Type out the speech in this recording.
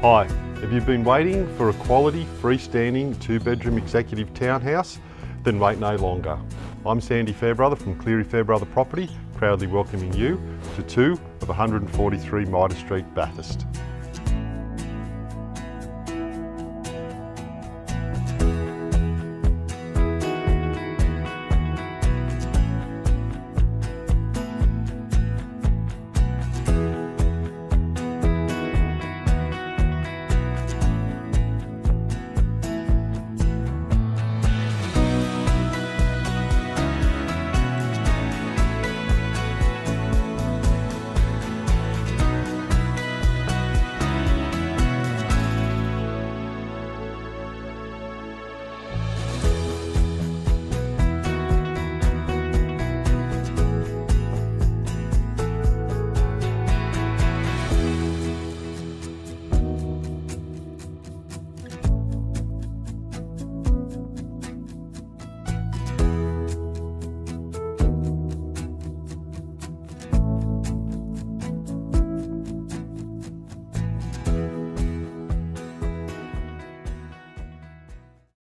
Hi, have you been waiting for a quality freestanding 2-bedroom executive townhouse? Then wait no longer. I'm Sandy Fairbrother from Cleary Fairbrother Property, proudly welcoming you to 2 of 143 Mitre Street, Bathurst.